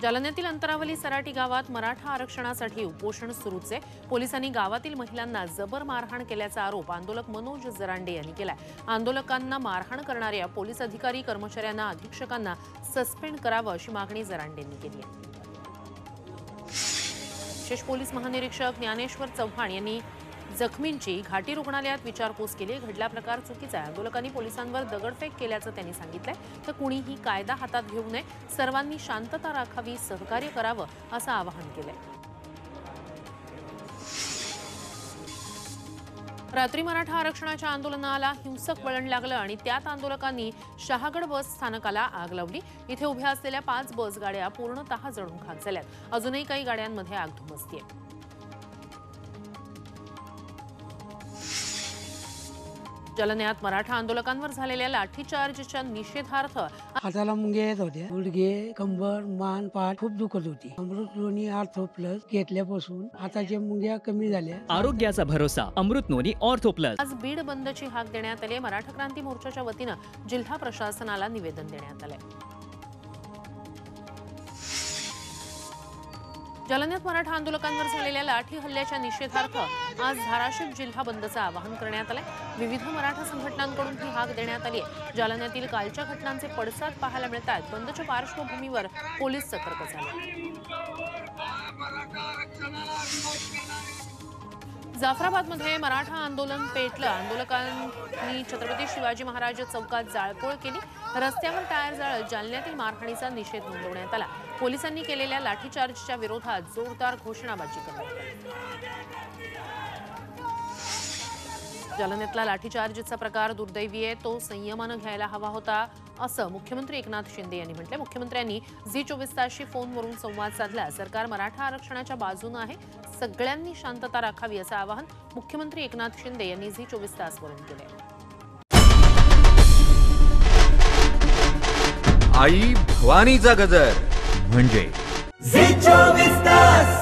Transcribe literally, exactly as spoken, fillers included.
जालन्यातील अंतरावली सराटी गावात मराठा आरक्षणासाठी उपोषण सुरूच आहे। पोलिसांनी गावातील महिलांना जबर मारहाण केल्याचा आरोप आंदोलक मनोज जरांडे यांनी केलाय। आंदोलकांना मारहाण करणाऱ्या पोलीस अधिकारी कर्मचाऱ्यांना अधीक्षकांना सस्पेंड करावं अशी मागणी जरांडेंनी केली आहे। विशेष पोलीस महानिरीक्षक ज्ञानेश्वर चव्हाण यांनी जखमींची घाटी रुग्णालयात विचारपूस केली। घडला प्रकार चुकीचा आहे। आंदोलकांनी पोलिसांवर दगडफेक केल्याचं त्यांनी सांगितलंय। तर कुणीही कायदा हातात घेऊ नये, सर्वांनी शांतता राखावी, सहकार्य करावं असं आवाहन केलंय। रात्री मराठा आरक्षणाच्या आंदोलनाला हिंसक वळण लागलं आणि त्यात आंदोलकांनी शहागड बस स्थानकाला आग लावली। इथे उभ्या असलेल्या पाच बस गाड्या पूर्णतः जळून खाक झाल्यात। अजूनही काही गाड्यांमध्ये आग धुमसतीये। जालन्यात मराठा आंदोलकांवर झालेल्या लाठीचार्जच्या निषेधार्थ हाताला मुंग्या येत होत्या, गुडघे, कंबर, मान, पाठ खूप दुखत होती। अमृत नोनी ऑर्थो प्लस घेतल्यापासून हाताच्या मुंग्या कमी झाल्या। आरोग्याचा भरोसा अमृत नोनी ऑर्थो प्लस। आज बीड बंदची हाक देण्यात आली। मराठा क्रांती मोर्चाच्या वतीनं जिल्हा प्रशासनाला निवेदन देण्यात आले। जालन्यात मराठा आंदोलकांवर झालेल्या लाठी हल्ल्याच्या निषेधार्थ आज धाराशिव जिल्हा बंदचं आवाहन करण्यात आलंय। विविध मराठा संघटनांकडून ही हाक देण्यात आली आहे। जालन्यातील कालच्या घटनांचे पडसाद पाहायला मिळतात। बंदच्या पार्श्वभूमीवर पोलीस सतर्क झाले। जाफराबादमध्ये मराठा आंदोलन पेटलं। आंदोलकांनी छत्रपती शिवाजी महाराज चौकात जाळपोळ केली। रस्त्यावर टायर जाळत जालन्यातील मारहाणीचा निषेध नोंदवण्यात आला। पोलिसांनी केलेल्या लाठीचार्जच्या विरोधात जोरदार घोषणाबाजी करण्यात आली। जालन्यातला लाठीचार्जचा प्रकार दुर्दैवी आहे, तो संयमानं घ्यायला हवा होता असं मुख्यमंत्री एकनाथ शिंदे यांनी म्हटलं। मुख्यमंत्र्यांनी झी चोवीस तासशी फोनवरून संवाद साधला। सरकार मराठा आरक्षणाच्या बाजूनं आहे, सगळ्यांनी शांतता राखावी असं आवाहन मुख्यमंत्री एकनाथ शिंदे यांनी झी चोवीस तासवरून केलंय। आई भवानीचा गजर म्हणजे झी चोवीस तास।